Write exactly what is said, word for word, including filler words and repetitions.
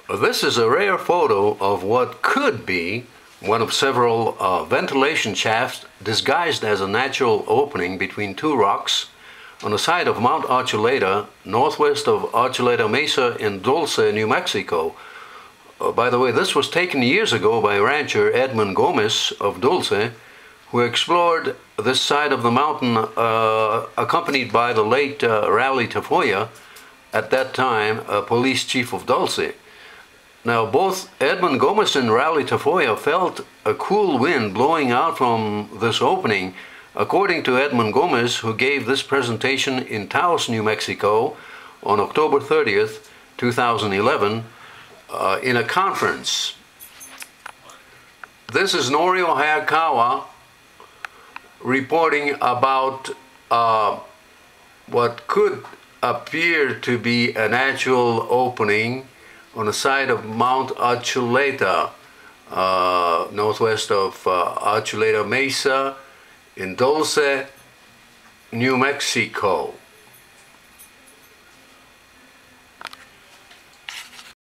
This is a rare photo of what could be one of several uh, ventilation shafts disguised as a natural opening between two rocks on the side of Mount Archuleta, northwest of Archuleta Mesa in Dulce, New Mexico. Uh, by the way, this was taken years ago by rancher Edmund Gomez of Dulce, who explored this side of the mountain uh, accompanied by the late uh, Rally Tafoya, at that time a police chief of Dulce. Now, both Edmund Gomez and Rally Tafoya felt a cool wind blowing out from this opening, according to Edmund Gomez, who gave this presentation in Taos, New Mexico on October thirtieth, two thousand eleven, uh, in a conference. This is Norio Hayakawa reporting about uh, what could appear to be a natural opening on the side of Mount Archuleta, uh, northwest of uh, Archuleta Mesa in Dulce, New Mexico.